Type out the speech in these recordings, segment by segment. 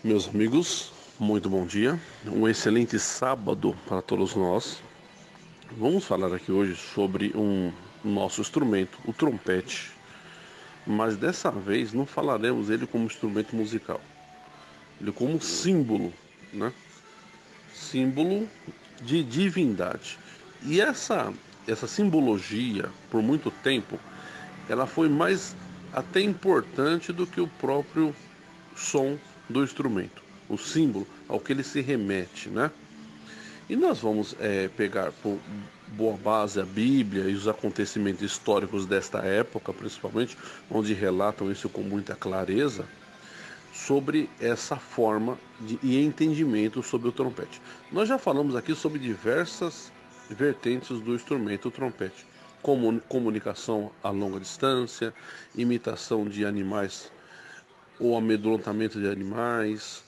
Meus amigos, muito bom dia, um excelente sábado para todos nós. Vamos falar aqui hoje sobre um nosso instrumento, o trompete, mas dessa vez não falaremos ele como instrumento musical, ele como símbolo, né? Símbolo de divindade. E essa simbologia, por muito tempo, ela foi mais até importante do que o próprio som do instrumento, o símbolo ao que ele se remete, né? E nós vamos pegar por boa base a Bíblia e os acontecimentos históricos desta época, principalmente, onde relatam isso com muita clareza, sobre essa forma e entendimento sobre o trompete. Nós já falamos aqui sobre diversas vertentes do instrumento, o trompete. Comunicação a longa distância, imitação de animais ou amedrontamento de animais,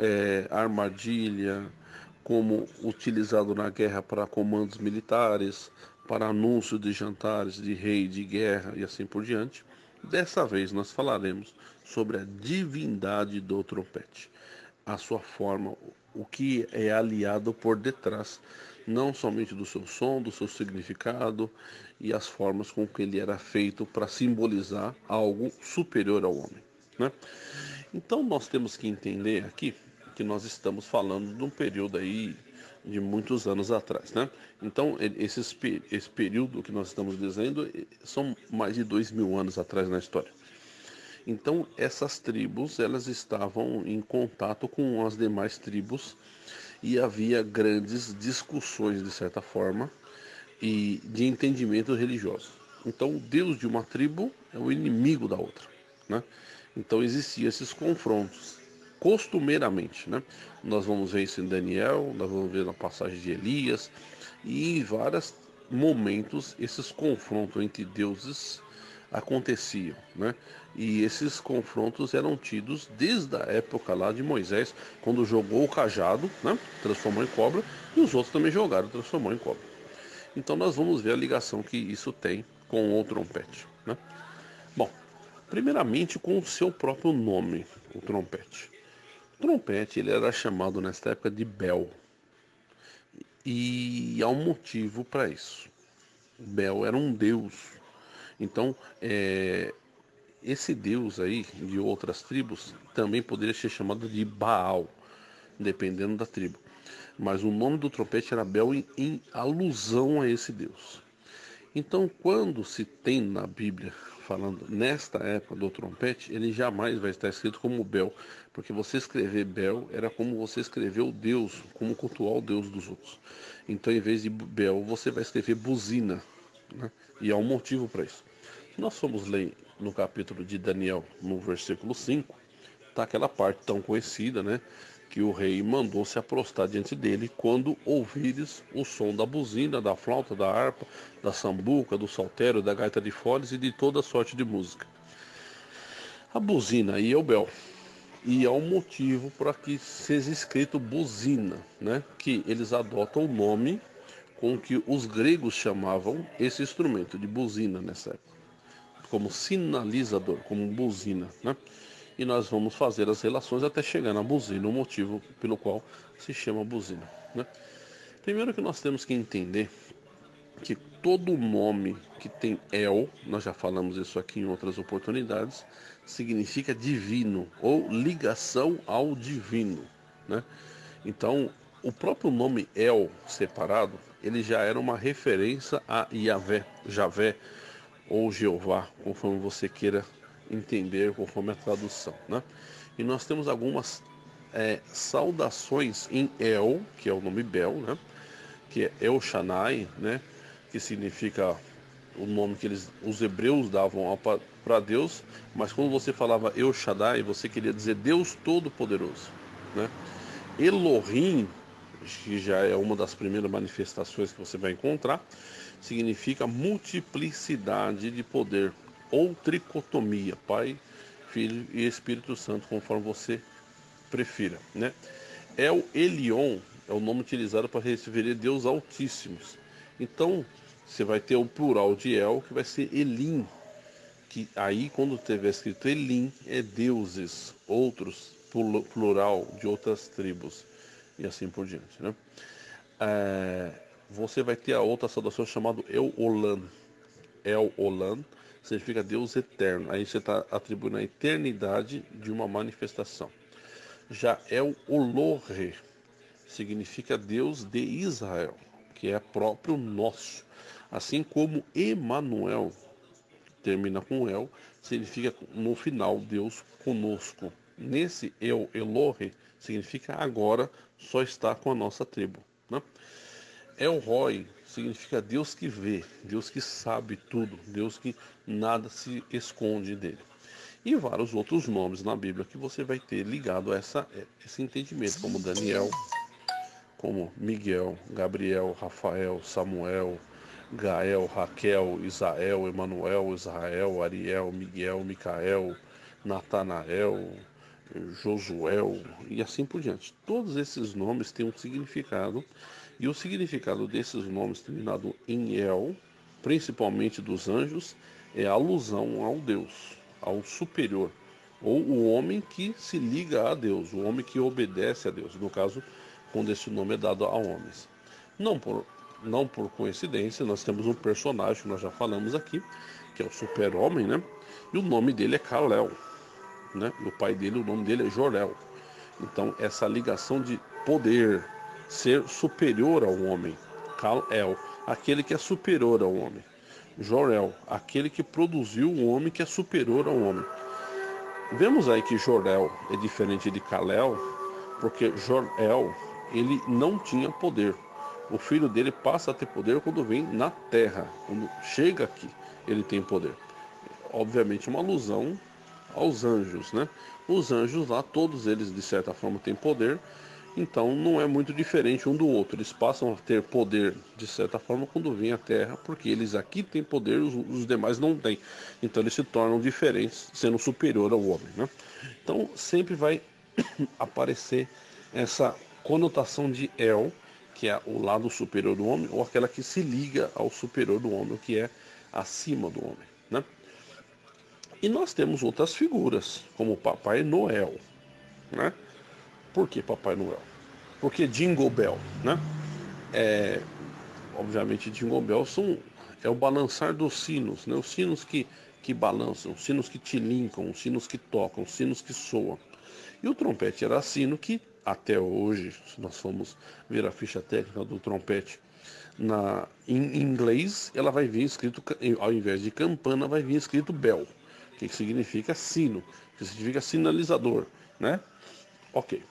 armadilha, como utilizado na guerra para comandos militares, para anúncio de jantares de rei, de guerra e assim por diante. Dessa vez nós falaremos sobre a divindade do trompete, a sua forma, o que é aliado por detrás, não somente do seu som, do seu significado e as formas com que ele era feito para simbolizar algo superior ao homem, né? Então nós temos que entender aqui que nós estamos falando de um período aí de muitos anos atrás, né? Então esse período que nós estamos dizendo são mais de 2000 anos atrás na história. Então essas tribos elas estavam em contato com as demais tribos e havia grandes discussões de certa forma e de entendimento religioso. Então o Deus de uma tribo é o inimigo da outra, né? Então existiam esses confrontos costumeiramente, né? Nós vamos ver isso em Daniel, nós vamos ver na passagem de Elias e em vários momentos esses confrontos entre deuses aconteciam, né? E esses confrontos eram tidos desde a época lá de Moisés, quando jogou o cajado, né? Transformou em cobra, e os outros também jogaram, transformou em cobra. Então nós vamos ver a ligação que isso tem com o trompete, né? Bom, primeiramente com o seu próprio nome, o trompete. O trompete ele era chamado nesta época de Bel e há um motivo para isso. Bel era um deus. Então, esse deus aí de outras tribos também poderia ser chamado de Baal, dependendo da tribo. Mas o nome do trompete era Bel em alusão a esse deus. Então, quando se tem na Bíblia falando nesta época do trompete, ele jamais vai estar escrito como Bel, porque você escrever Bel era como você escrever o Deus, como cultuar o Deus dos outros. Então, em vez de Bel, você vai escrever buzina, né? E há um motivo para isso. Se nós formos ler no capítulo de Daniel, no versículo 5, tá aquela parte tão conhecida, né? Que o rei mandou se aprostar diante dele quando ouvires o som da buzina, da flauta, da harpa, da sambuca, do saltério, da gaita de foles e de toda sorte de música. A buzina aí é o bel. E há um motivo para que seja escrito buzina, né? Que eles adotam o nome com que os gregos chamavam esse instrumento de buzina nessa época, como sinalizador, como buzina, né? E nós vamos fazer as relações até chegar na buzina, o motivo pelo qual se chama buzina, né? Primeiro que nós temos que entender que todo nome que tem El, nós já falamos isso aqui em outras oportunidades, significa divino ou ligação ao divino, né? Então, o próprio nome El separado, ele já era uma referência a Yahvé, Javé ou Jeová, conforme você queira entender, conforme a tradução, né? E nós temos algumas saudações em El, que é o nome Bel, né? Que é El Shaddai, né? Que significa o nome que os hebreus davam para Deus, mas quando você falava El Shaddai, você queria dizer Deus Todo-Poderoso, né? Elohim, que já é uma das primeiras manifestações que você vai encontrar, significa multiplicidade de poder ou tricotomia, Pai, Filho e Espírito Santo, conforme você prefira, né? El Elyon é o nome utilizado para referir Deus Altíssimos. Então, você vai ter o plural de El, que vai ser Elim, que aí quando tiver escrito Elim, é deuses, outros, plural de outras tribos e assim por diante, né? Você vai ter a outra saudação chamada El-Olam. El-Olam significa Deus eterno. Aí você está atribuindo a eternidade de uma manifestação. Já El-Olohe significa Deus de Israel, que é próprio nosso. Assim como Emanuel termina com El, significa no final Deus conosco. Nesse El-Elohe significa agora só está com a nossa tribo, né? El Roi significa Deus que vê, Deus que sabe tudo, Deus que nada se esconde dele. E vários outros nomes na Bíblia que você vai ter ligado a esse entendimento, como Daniel, como Miguel, Gabriel, Rafael, Samuel, Gael, Raquel, Isael, Emanuel, Israel, Ariel, Miguel, Micael, Natanael, Josuel e assim por diante. Todos esses nomes têm um significado, e o significado desses nomes terminado em El, principalmente dos anjos, é alusão ao Deus, ao superior, ou o homem que se liga a Deus, o homem que obedece a Deus. No caso, quando esse nome é dado a homens. Não por coincidência, nós temos um personagem que nós já falamos aqui, que é o super-homem, né? E o nome dele é Kal-El, né? E o pai dele, o nome dele é Jor-El. Então, essa ligação de poder, ser superior ao homem. Kal-El, aquele que é superior ao homem. Jor-El, aquele que produziu um homem que é superior ao homem. Vemos aí que Jor-El é diferente de Kal-El, porque Jor-El, ele não tinha poder. O filho dele passa a ter poder quando vem na terra. Quando chega aqui, ele tem poder. Obviamente uma alusão aos anjos, né? Os anjos lá, todos eles de certa forma têm poder, então não é muito diferente um do outro. Eles passam a ter poder de certa forma quando vêm à terra, porque eles aqui têm poder, os demais não têm. Então eles se tornam diferentes, sendo superior ao homem, né? Então sempre vai aparecer essa conotação de El, que é o lado superior do homem, ou aquela que se liga ao superior do homem, que é acima do homem, né? E nós temos outras figuras, como o Papai Noel, né? Por que Papai Noel? Porque Jingle Bell, né? Obviamente Jingle Bell é o balançar dos sinos, né? Os sinos que balançam, os sinos que tilincam, os sinos que tocam, os sinos que soam. E o trompete era sino que, até hoje, se nós formos ver a ficha técnica do trompete em inglês, ela vai vir escrito, ao invés de campana, vai vir escrito bell, que significa sino, que significa sinalizador, né? Ok.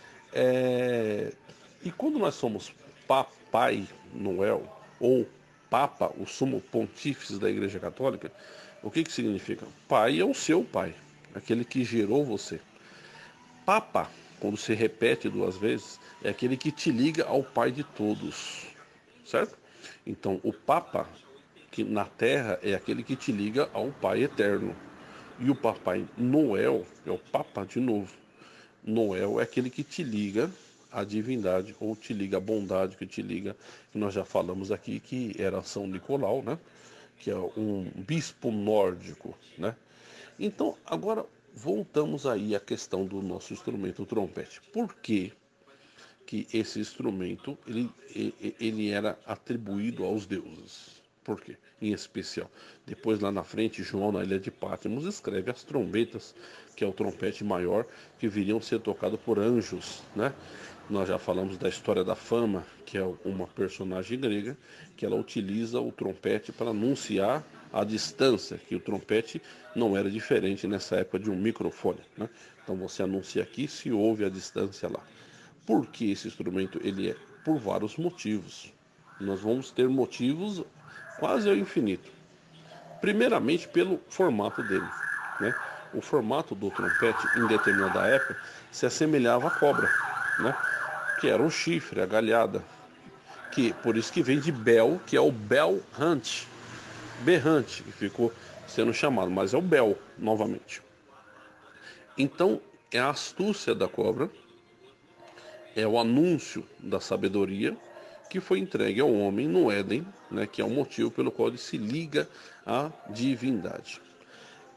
E quando nós somos Papai Noel, ou Papa, o sumo pontífice da Igreja Católica, o que significa? Pai é o seu pai, aquele que gerou você. Papa, quando se repete duas vezes, é aquele que te liga ao Pai de todos, certo? Então, o Papa, que na Terra, é aquele que te liga ao Pai eterno. E o Papai Noel é o Papa de novo. Noel é aquele que te liga à divindade, ou te liga à bondade, que te liga, que nós já falamos aqui, que era São Nicolau, né? Que é um bispo nórdico, né? Então, agora voltamos aí à questão do nosso instrumento, o trompete. Por que esse instrumento ele era atribuído aos deuses? Por quê? Em especial. Depois lá na frente, João, na ilha de Patmos, escreve as trombetas, que é o trompete maior, que viriam ser tocado por anjos, né? Nós já falamos da história da Fama, que é uma personagem grega, que ela utiliza o trompete para anunciar a distância, que o trompete não era diferente nessa época de um microfone, né? Então você anuncia aqui se ouve a distância lá. Por que esse instrumento ele é? Por vários motivos. Nós vamos ter motivos quase ao infinito. Primeiramente pelo formato dele, né? O formato do trompete em determinada época se assemelhava à cobra, né? Que era um chifre, a galhada, que por isso que vem de bell, que é o bell hunt, berrante, que ficou sendo chamado, mas é o bell novamente. Então é a astúcia da cobra, é o anúncio da sabedoria que foi entregue ao homem no Éden, né, que é o motivo pelo qual ele se liga à divindade.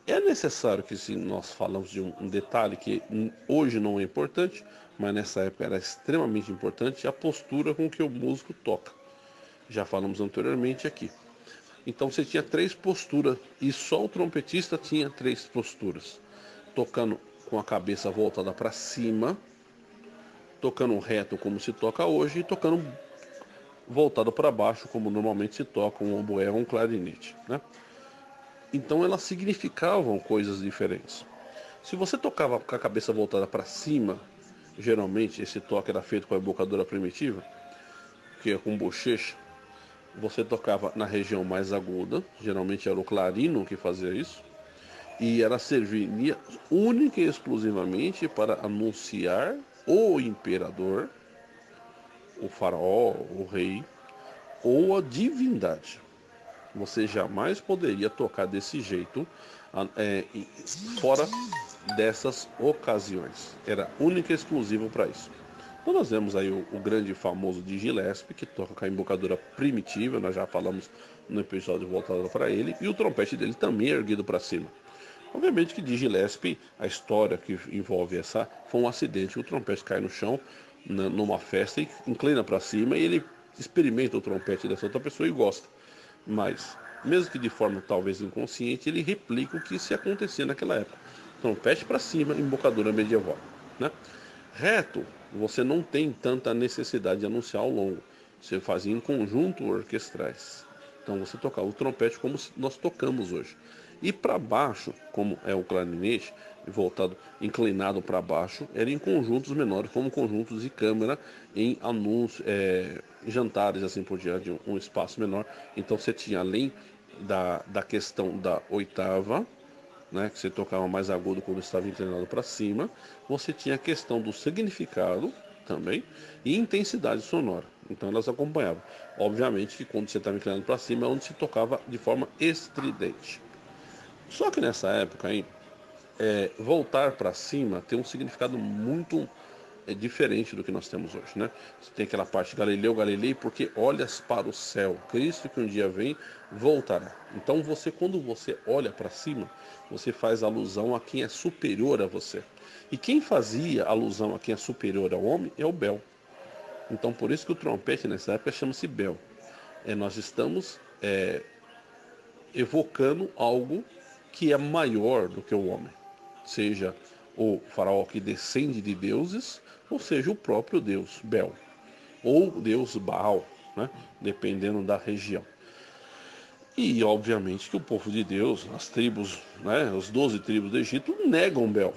É necessário que, se nós falamos de um detalhe que hoje não é importante, mas nessa época era extremamente importante, a postura com que o músico toca. Já falamos anteriormente aqui. Então você tinha 3 posturas e só o trompetista tinha 3 posturas. Tocando com a cabeça voltada para cima, tocando reto como se toca hoje e tocando voltado para baixo como normalmente se toca um oboé ou um clarinete, né? Então elas significavam coisas diferentes. Se você tocava com a cabeça voltada para cima, geralmente esse toque era feito com a embocadura primitiva, que é com bochecha. Você tocava na região mais aguda, geralmente era o clarino que fazia isso, e ela servia única e exclusivamente para anunciar o imperador, o faraó, o rei, ou a divindade. Você jamais poderia tocar desse jeito fora dessas ocasiões. Era única e exclusivo para isso. Então nós vemos aí o grande famoso de Gillespie, que toca com a embocadura primitiva, nós já falamos no episódio voltado para ele, e o trompete dele também é erguido para cima. Obviamente que de Gillespie, a história que envolve essa foi um acidente, o trompete cai no chão numa festa e inclina para cima e ele experimenta o trompete dessa outra pessoa e gosta. Mas, mesmo que de forma talvez inconsciente, ele replica o que se acontecia naquela época. Trompete para cima, embocadura medieval, né? Reto, você não tem tanta necessidade de anunciar ao longo. Você fazia em conjunto orquestrais. Então você tocava o trompete como nós tocamos hoje. E para baixo, como é o clarinete, voltado, inclinado para baixo, era em conjuntos menores, como conjuntos de câmara, em anúncios, jantares, assim por diante, um espaço menor. Então você tinha, além da questão da oitava, né, que você tocava mais agudo quando estava inclinado para cima, você tinha a questão do significado também e intensidade sonora. Então elas acompanhavam. Obviamente que quando você estava inclinado para cima é onde se tocava de forma estridente. Só que nessa época aí, voltar para cima tem um significado muito diferente do que nós temos hoje, né? Você tem aquela parte Galileu Galilei, porque olhas para o céu, Cristo que um dia vem voltará. Então quando você olha para cima, você faz alusão a quem é superior a você. E quem fazia alusão a quem é superior ao homem é o Bel. Então por isso que o trompete nessa época chama-se Bel. Nós estamos evocando algo que é maior do que o homem, seja o faraó que descende de deuses, ou seja o próprio Deus, Bel, ou Deus Baal, né? Dependendo da região. E obviamente que o povo de Deus, as tribos, né, os 12 tribos do Egito, negam Bel.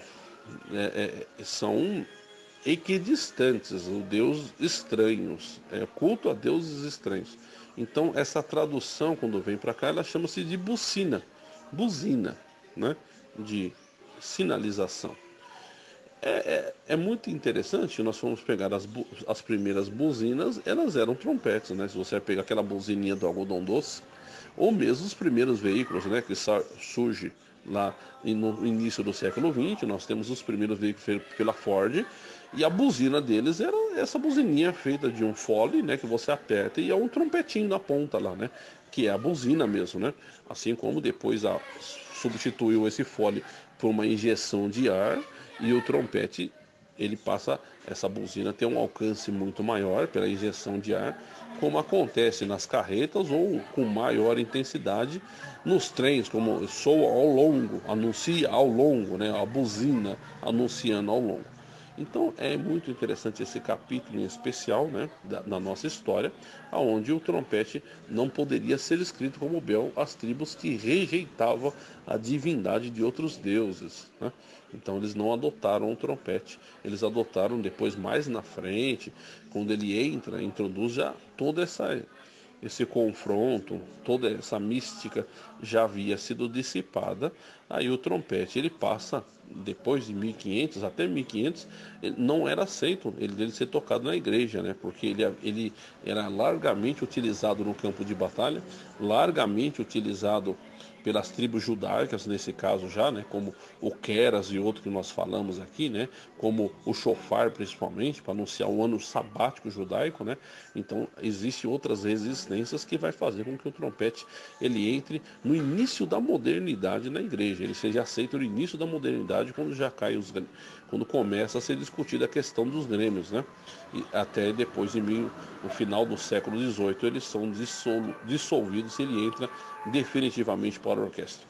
São equidistantes, o Deus estranhos, culto a deuses estranhos. Então essa tradução, quando vem para cá, ela chama-se de buzina, né? De sinalização. É muito interessante, nós fomos pegar as primeiras buzinas, elas eram trompetes, né? Se você pegar aquela buzininha do algodão doce, ou mesmo os primeiros veículos, né, que surge lá no início do século XX, nós temos os primeiros veículos feitos pela Ford, e a buzina deles era essa buzininha feita de um fole, né, que você aperta e é um trompetinho na ponta lá, né, que é a buzina mesmo, né? Assim como depois substituiu esse fole por uma injeção de ar e o trompete, ele passa, essa buzina tem um alcance muito maior pela injeção de ar, como acontece nas carretas ou com maior intensidade nos trens, como soa ao longo, anuncia ao longo, né? A buzina anunciando ao longo. Então é muito interessante esse capítulo em especial, né, da nossa história, onde o trompete não poderia ser escrito como Bel, as tribos que rejeitavam a divindade de outros deuses, né? Então eles não adotaram o trompete, eles adotaram depois mais na frente, quando ele introduz já toda esse confronto, toda essa mística já havia sido dissipada. Aí o trompete ele passa, depois de 1500 até 1500, ele não era aceito ele ser tocado na igreja, né? Porque ele era largamente utilizado no campo de batalha, largamente utilizado pelas tribos judaicas, nesse caso já, né, como o Queras e outro que nós falamos aqui, né, como o Shofar principalmente, para anunciar o ano sabático judaico, né. Então existem outras resistências que vai fazer com que o trompete ele entre no início da modernidade na igreja, ele seja aceito no início da modernidade, quando já cai quando começa a ser discutida a questão dos grêmios, né, e até depois no final do século XVIII eles são dissolvidos e ele entra definitivamente para a orquestra.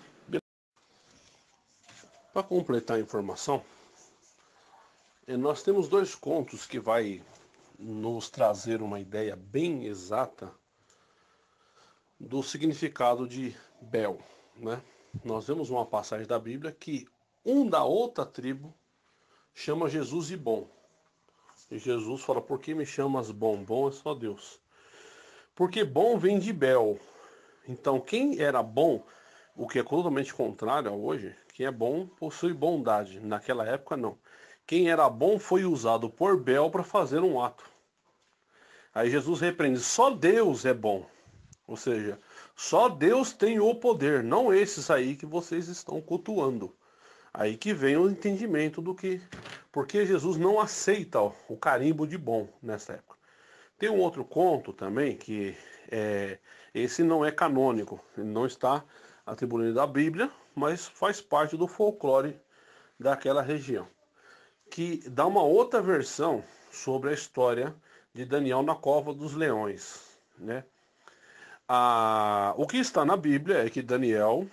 Para completar a informação, nós temos dois contos que vai nos trazer uma ideia bem exata do significado de Bel, né? Nós vemos uma passagem da Bíblia que um da outra tribo chama Jesus de bom. E Jesus fala: por que me chamas bom? Bom é só Deus. Porque bom vem de Bel. Então quem era bom, o que é totalmente contrário a hoje, quem é bom possui bondade. Naquela época não. Quem era bom foi usado por Bel para fazer um ato. Aí Jesus repreende: só Deus é bom. Ou seja, só Deus tem o poder, não esses aí que vocês estão cultuando. Aí que vem o entendimento do que... Porque Jesus não aceita o carimbo de bom nessa época. Tem um outro conto também, que esse não é canônico, ele não está atribuído à Bíblia, mas faz parte do folclore daquela região, que dá uma outra versão sobre a história de Daniel na cova dos leões, né? O que está na Bíblia é que Daniel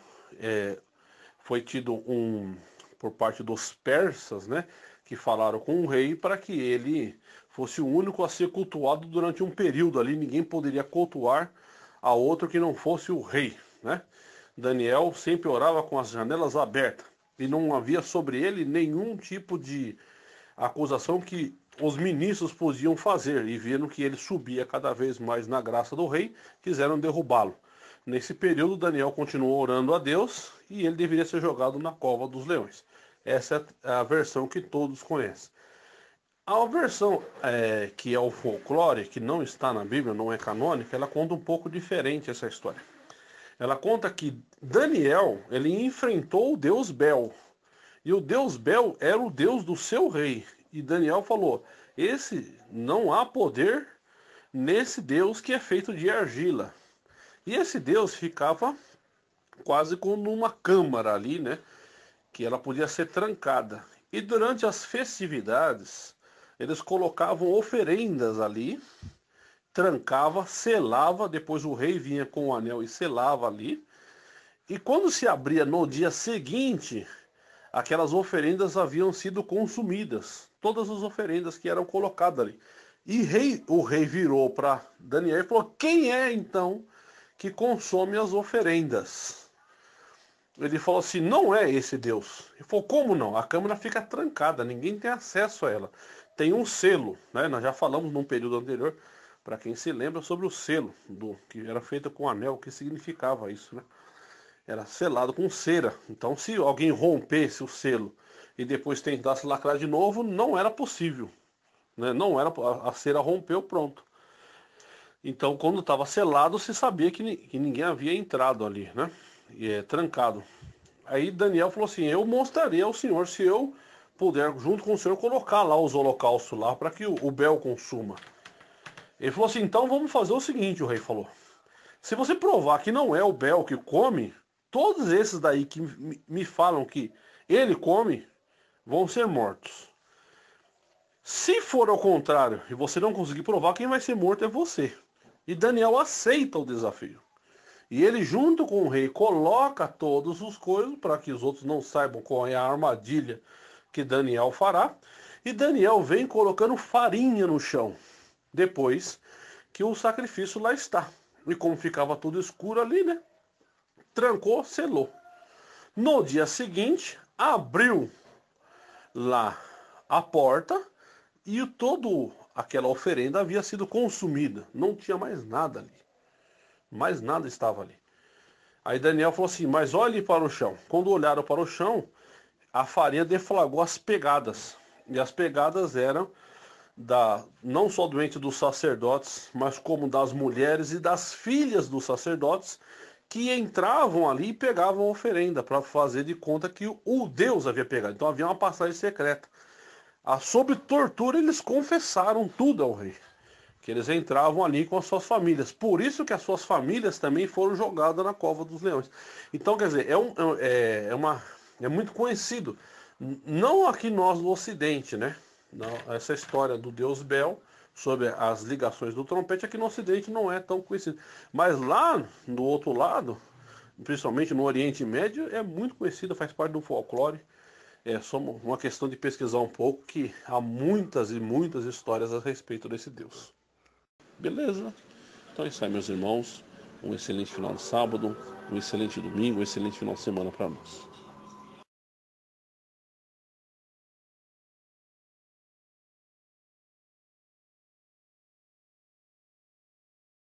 foi tido por parte dos persas, né, que falaram com o rei para que ele fosse o único a ser cultuado durante um período ali, ninguém poderia cultuar a outro que não fosse o rei, né? Daniel sempre orava com as janelas abertas e não havia sobre ele nenhum tipo de acusação que os ministros podiam fazer, e viram que ele subia cada vez mais na graça do rei, quiseram derrubá-lo. Nesse período, Daniel continuou orando a Deus e ele deveria ser jogado na cova dos leões. Essa é a versão que todos conhecem. A versão que é o folclore, que não está na Bíblia, não é canônica, ela conta um pouco diferente essa história. Ela conta que Daniel, ele enfrentou o deus Bel. E o deus Bel era o deus do seu rei. E Daniel falou: não há poder nesse deus que é feito de argila. E esse deus ficava quase como uma câmara ali, né? Que ela podia ser trancada. E durante as festividades, eles colocavam oferendas ali, trancava, selava, depois o rei vinha com o anel e selava ali. E quando se abria no dia seguinte, aquelas oferendas haviam sido consumidas. Todas as oferendas que eram colocadas ali. E o rei virou para Daniel e falou: quem é então que consome as oferendas? Ele falou assim: não é esse Deus. Ele falou: como não? A câmara fica trancada, ninguém tem acesso a ela. Tem um selo, né? Nós já falamos num período anterior, para quem se lembra, sobre o selo, que era feito com anel, o que significava isso, né? Era selado com cera. Então, se alguém rompesse o selo e depois tentasse lacrar de novo, não era possível, né? Não era, a cera rompeu, pronto. Então, quando estava selado, se sabia que ninguém havia entrado ali, né? E trancado. Aí Daniel falou assim: eu mostrarei ao Senhor, se eu puder, junto com o Senhor, colocar lá os holocaustos lá, para que o Bel consuma. Ele falou assim: então vamos fazer o seguinte, o rei falou: se você provar que não é o Bel que come, todos esses daí que me falam que ele come, vão ser mortos. Se for ao contrário, e você não conseguir provar, quem vai ser morto é você. E Daniel aceita o desafio. E ele, junto com o rei, coloca todos os coisas para que os outros não saibam qual é a armadilha que Daniel fará. E Daniel vem colocando farinha no chão, depois que o sacrifício lá está. E como ficava tudo escuro ali, né? Trancou, selou. No dia seguinte, abriu lá a porta e toda aquela oferenda havia sido consumida. Não tinha mais nada ali. Mais nada estava ali. Aí Daniel falou assim: mas olhe para o chão. Quando olharam para o chão, a farinha deflagrou as pegadas. E as pegadas eram não só doente dos sacerdotes, mas como das mulheres e das filhas dos sacerdotes, que entravam ali e pegavam a oferenda para fazer de conta que o Deus havia pegado. Então havia uma passagem secreta. Sob tortura eles confessaram tudo ao rei, que eles entravam ali com as suas famílias. Por isso que as suas famílias também foram jogadas na cova dos leões. Então, quer dizer, é muito conhecido. Não aqui nós no Ocidente, né? Não, essa história do deus Bel, sobre as ligações do trompete, aqui no Ocidente não é tão conhecido. Mas lá, do outro lado, principalmente no Oriente Médio, é muito conhecida, faz parte do folclore. É só uma questão de pesquisar um pouco, que há muitas e muitas histórias a respeito desse Deus. Beleza? Então é isso aí, meus irmãos. Um excelente final de sábado, um excelente domingo, um excelente final de semana para nós.